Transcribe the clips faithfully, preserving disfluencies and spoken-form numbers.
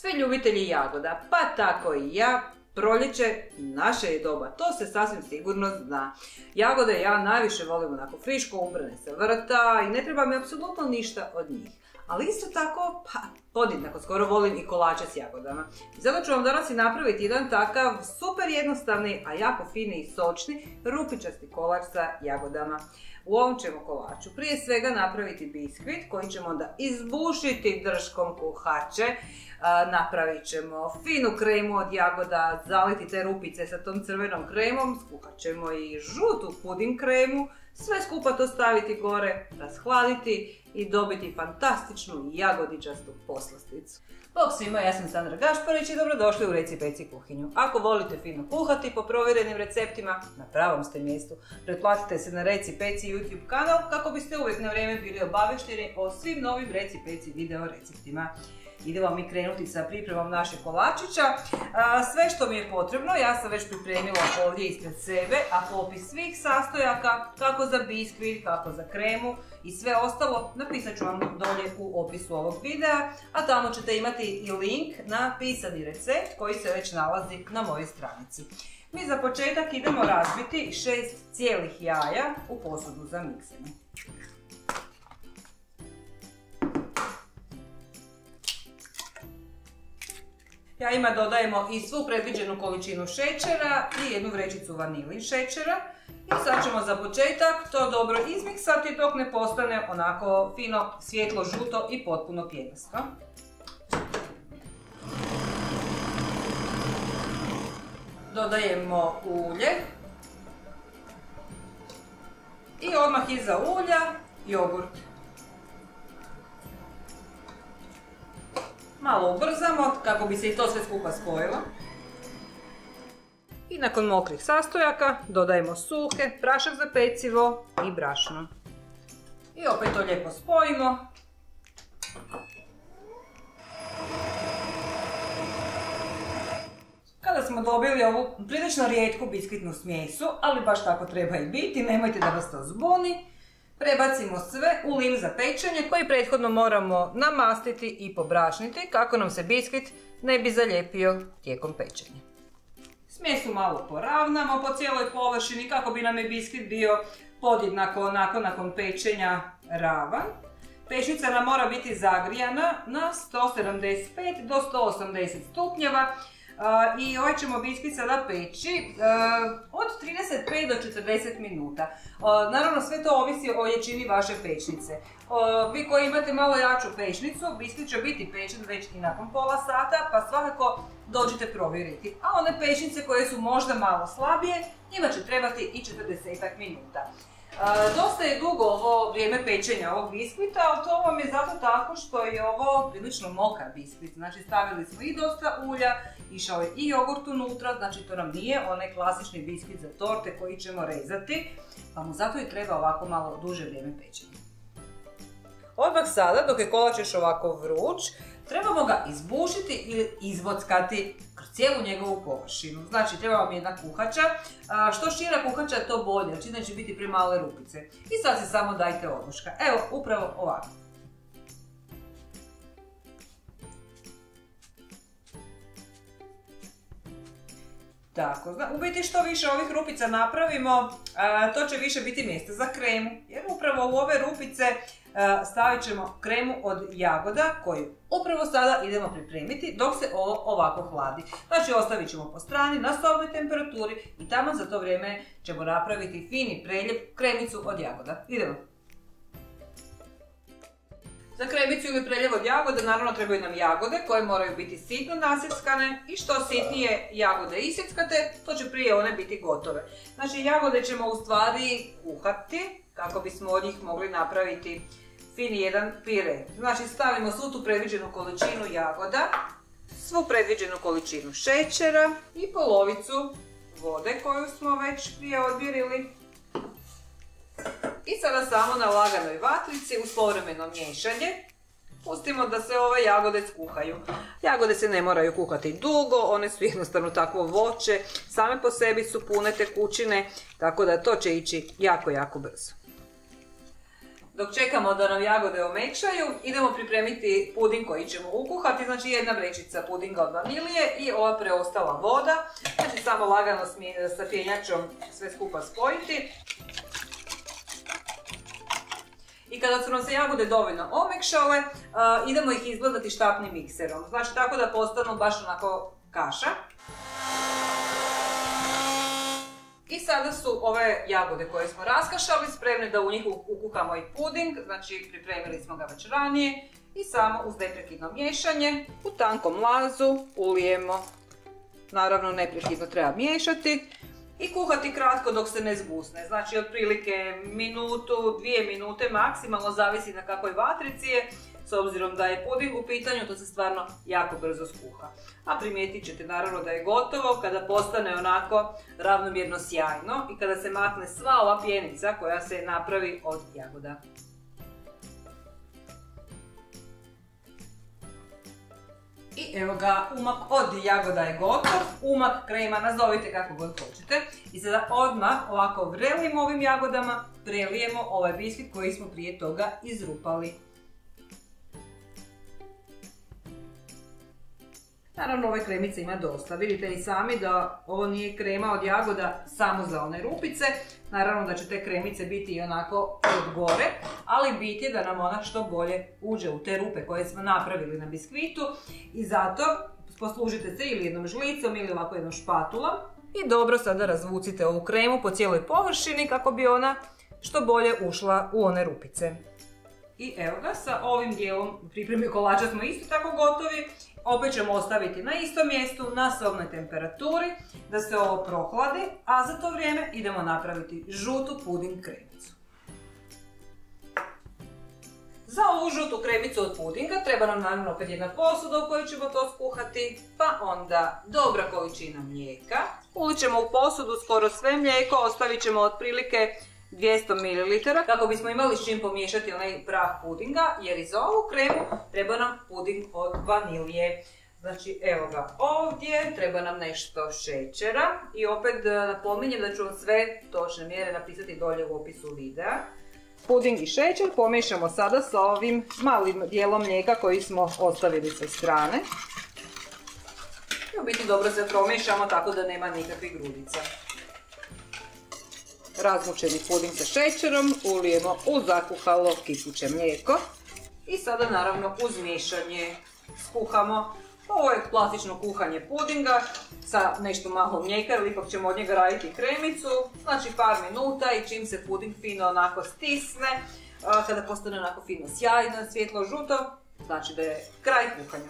Sve ljubitelji jagoda, pa tako i ja, proljeće naše je doba, to se sasvim sigurno zna. Jagode ja najviše volim onako friško ubrane sa vrta i ne treba mi apsolutno ništa od njih. Ali isto tako, pa podjednako skoro volim i kolače s jagodama. I zato ću vam danas i napraviti jedan takav super jednostavni, a jako fini i sočni rupičasti kolač sa jagodama. U ovom ćemo kolaču prije svega napraviti biskvit koji ćemo onda izbušiti drškom kuhače. Napravit ćemo finu kremu od jagoda, zaliti te rupice sa tom crvenom kremom, skuhat ćemo i žutu puding kremu, sve skupa to staviti gore, rashladiti i dobiti fantastičnu jagodičastu poslasticu. Bog svima, ja sam Sandra Gašparić i dobrodošli u Reci Peci kuhinju. Ako volite fino kuhati po provjerenim receptima, na pravom ste mjestu. Pretplatite se na Reci Peci YouTube kanal kako biste uvijek na vrijeme bili obavešteni o svim novim Reci Peci video receptima. Idemo mi krenuti sa pripremom našeg kolačića. Sve što mi je potrebno, ja sam već pripremila ovdje ispred sebe, a popis svih sastojaka, kako za biskvit, kako za kremu i sve ostalo, napisat ću vam dolje u opisu ovog videa, a tamo ćete imati i link na pisani recept koji se već nalazi na mojoj stranici. Mi za početak idemo razbiti šest cijelih jaja u posudu za miksanje. Jajima dodajemo i svu predviđenu količinu šećera i jednu vrećicu vanilin šećera. I sad ćemo za početak to dobro izmiksati dok ne postane onako fino svijetlo žuto i potpuno pjenasto. Dodajemo ulje. I odmah iza ulja jogurt. Malo ubrzamo kako bi se i to sve skupa spojilo. I nakon mokrih sastojaka dodajemo suhe, prašak za pecivo i brašno. I opet to lijepo spojimo. Kada smo dobili ovu prilično rijetku biskvitnu smjesu, ali baš tako treba i biti, nemojte da vas to zbuni. Prebacimo sve u lim za pečenje koji prethodno moramo namastiti i pobrašniti kako nam se biskvit ne bi zalijepio tijekom pečenja. Smjesu malo poravnamo po cijeloj površini kako bi nam je biskvit bio podjednako onako nakon pečenja ravan. Pečnica nam mora biti zagrijana na sto sedamdeset pet do sto osamdeset stupnjeva. Uh, i ovaj ćemo biskvit sada peći uh, od trideset pet do četrdeset minuta. Uh, naravno sve to ovisi o jačini vaše pečnice. Uh, vi koji imate malo jaču pečnicu, biskvit će biti pečen već i nakon pola sata, pa svakako dođite provjeriti. A one pečnice koje su možda malo slabije, njima će trebati i četrdeset minuta. Uh, dosta je dugo ovo vrijeme pečenja ovog biskvita, ali to vam je zato tako što je ovo prilično mokar biskvit. Znači stavili smo i dosta ulja, išao je i jogurt unutra, znači to nam nije onaj klasični biskvit za torte koji ćemo rezati, pa mu zato i treba ovako malo duže vrijeme pečenja. Odmah sada, dok je kolač još ovako vruć, trebamo ga izbušiti ili izvockati kroz cijelu njegovu površinu. Znači, treba vam jedna kuhača. Što šira kuhača, to bolje, jer inače će biti premale rupice. I sad se samo dajte odluška. Evo, upravo ovako. Tako, u biti što više ovih rupica napravimo, to će više biti mjesta za kremu. Jer upravo u ove rupice stavit ćemo kremu od jagoda koju upravo sada idemo pripremiti dok se ovo ovako hladi. Znači ostavit ćemo po strani na sobnoj temperaturi i tamo za to vrijeme ćemo napraviti fini preljep kremicu od jagoda. Idemo! Za kremicu ili preljev od jagoda naravno trebaju nam jagode koje moraju biti sitno nasjeckane i što sitnije jagode isjeckate, to će prije one biti gotove. Znači jagode ćemo u stvari kuhati kako bismo od njih mogli napraviti fini jedan pire. Znači stavimo svu tu predviđenu količinu jagoda, svu predviđenu količinu šećera i polovicu vode koju smo već prije odmjerili. I sada samo na laganoj vatrici uz povremeno miješanje pustimo da se ove jagode skuhaju. Jagode se ne moraju kuhati dugo, one su jednostavno takvo voće, same po sebi su pune tekućine, tako da to će ići jako, jako brzo. Dok čekamo da nam jagode omekšaju, idemo pripremiti puding koji ćemo ukuhati, znači jedna vrećica pudinga od vanilije i ova preostala voda. Znači samo lagano sa pjenjačom sve skupa spojiti. I kada su nam se jagode dovoljno omekšale, uh, idemo ih izblendati štapnim mikserom. Znači tako da postanu baš onako kaša. I sada su ove jagode koje smo raskašali spremne da u njih ukuhamo i puding, znači pripremili smo ga već ranije i samo uz neprekidno miješanje u tankom lazu ulijemo. Naravno neprekidno treba miješati i kuhati kratko dok se ne zgusne, znači otprilike minutu, dvije minute maksimalno, zavisi na kakvoj vatrici je. S obzirom da je puding u pitanju, to se stvarno jako brzo skuha. A primijetit ćete naravno da je gotovo kada postane onako ravnomjerno sjajno i kada se makne sva ova pjenica koja se napravi od jagoda. I evo ga, umak od jagoda je gotov, umak, krema, nazovite kako god hoćete. I sada odmah ovako vrelim ovim jagodama prelijemo ovaj biskvit koji smo prije toga izrupali. Naravno ove kremice ima dosta, vidite i sami da ovo nije krema od jagoda samo za one rupice. Naravno da će te kremice biti i onako od gore, ali bit je da nam ona što bolje uđe u te rupe koje smo napravili na biskvitu. I zato poslužite se ili jednom žlicom ili ovako jednom špatulom. I dobro sada razvucite ovu kremu po cijeloj površini kako bi ona što bolje ušla u one rupice. I evo ga, sa ovim dijelom pripreme kolača smo isto tako gotovi. Opet ćemo ostaviti na istom mjestu, na sobnoj temperaturi, da se ovo prohladi, a za to vrijeme idemo napraviti žutu puding kremicu. Za ovu žutu kremicu od pudinga treba nam naravno opet jedna posuda u kojoj ćemo to skuhati, pa onda dobra količina mlijeka. Ulit ćemo u posudu skoro sve mlijeko, ostavit ćemo otprilike dvjesto mililitara kako bismo imali s čim pomiješati onaj prah pudinga, jer i za ovu kremu treba nam puding od vanilije. Znači evo ga ovdje, treba nam nešto šećera i opet napominjem da ću vam sve točne mjere napisati dolje u opisu videa. Puding i šećer pomiješamo sada sa ovim malim dijelom mlijeka koji smo ostavili sa strane. I u biti dobro se promiješamo tako da nema nikakvih grudica. Razmučeni puding sa šećerom ulijemo u zakuhalo kipuće mlijeko i sada naravno uz miješanje skuhamo. Ovo je klasično kuhanje pudinga sa nešto malo mlijeka, jer ipak ćemo od njega raditi kremicu. Znači par minuta i čim se puding fino onako stisne, kada postane onako fino sjajno, svjetlo žuto, znači da je kraj kuhanju.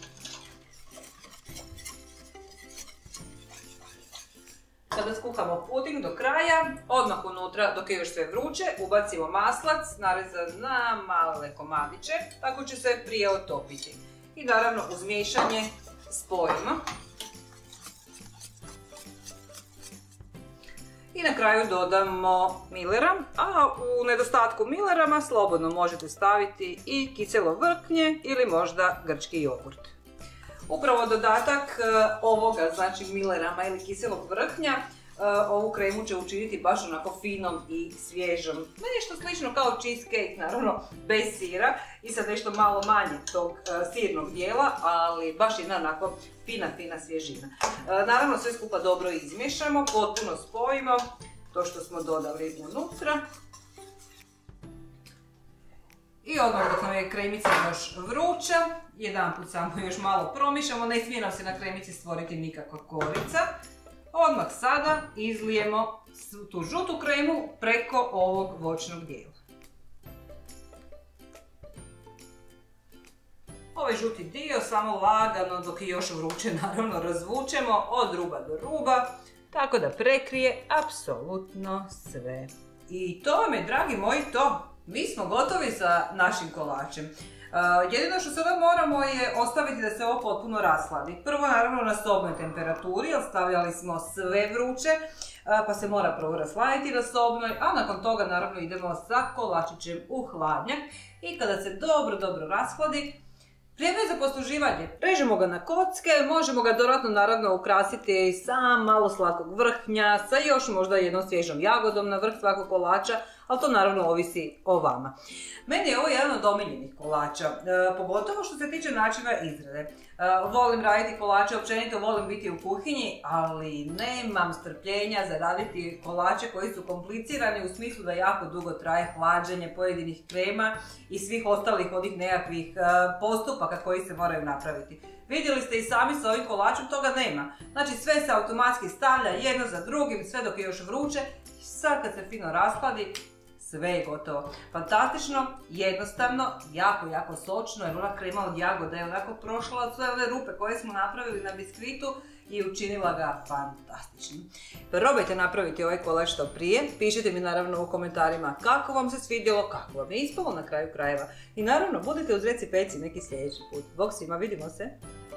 Kada skuhamo puding do kraja, odmah unutra, dok je još sve vruće, ubacimo maslac narezan na male komadiće, tako će se prije otopiti. I naravno uz miješanje spojimo. I na kraju dodamo milera, a u nedostatku milerama slobodno možete staviti i kiselo vrhnje ili možda grčki jogurt. Upravo dodatak ovoga, znači milerama ili kiselog vrhnja, ovu kremu će učiniti baš onako finom i svježom. Nešto slično kao cheesecake, naravno bez sira i sa nešto malo manje tog sirnog dijela, ali baš jedna onako fina, fina svježina. Naravno sve skupa dobro izmiješamo, potpuno spojimo to što smo dodali unutra. I odmah dok nam je kremica još vruća, jedan put samo još malo promišamo, ne smije nam se na kremici stvoriti nikakva korica. Odmah sada izlijemo tu žutu kremu preko ovog voćnog dijela. Ovaj žuti dio samo lagano dok je još vruće naravno razvučemo od ruba do ruba, tako da prekrije apsolutno sve. I to vam je, dragi moji, to. Mi smo gotovi sa našim kolačem. Uh, jedino što sada moramo je ostaviti da se ovo potpuno rasladi. Prvo naravno na sobnoj temperaturi, jer stavljali smo sve vruće, uh, pa se mora prvo rasladiti na sobnoj, a nakon toga naravno idemo sa kolačićem u hladnjak i kada se dobro, dobro rashladi, vrijeme je za posluživanje. Režemo ga na kocke, možemo ga dodatno naravno ukrasiti sa malo slatkog vrhnja, sa još možda jednom svježom jagodom na vrh svakog kolača, ali to naravno ovisi o vama. Meni je ovo jedan od omiljenih kolača, e, pogotovo što se tiče načina izrade. E, volim raditi kolače, općenito volim biti u kuhinji, ali nemam strpljenja za raditi kolače koji su komplicirani u smislu da jako dugo traje hlađenje pojedinih krema i svih ostalih onih nekakvih e, postupaka koji se moraju napraviti. Vidjeli ste i sami sa ovim kolačem, toga nema. Znači sve se automatski stavlja jedno za drugim, sve dok je još vruće. I sad kad se fino rashladi, sve je gotovo. Fantastično, jednostavno, jako, jako sočno, jer ona krema od jagoda je onako prošla od sve ove rupe koje smo napravili na biskvitu i učinila ga fantastičnim. Probajte napraviti ovaj kolač što prije, pišite mi naravno u komentarima kako vam se svidjelo, kako vam je ispalo na kraju krajeva. I naravno, budite uz Reci Peci neki sljedeći put. Bog svima, vidimo se!